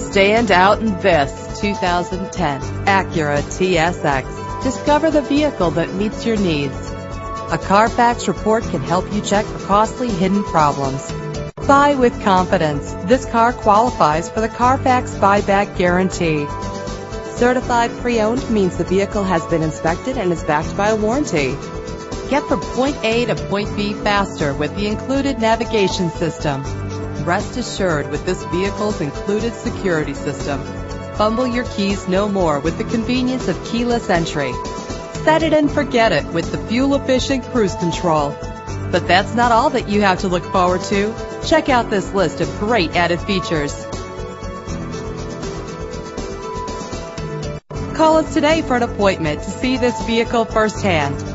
Stand out in this 2010 Acura TSX. Discover the vehicle that meets your needs. A Carfax report can help you check for costly hidden problems. Buy with confidence. This car qualifies for the Carfax buyback guarantee. Certified pre-owned means the vehicle has been inspected and is backed by a warranty. Get from point A to point B faster with the included navigation system. Rest assured with this vehicle's included security system. Fumble your keys no more with the convenience of keyless entry. Set it and forget it with the fuel-efficient cruise control. But that's not all that you have to look forward to. Check out this list of great added features. Call us today for an appointment to see this vehicle firsthand.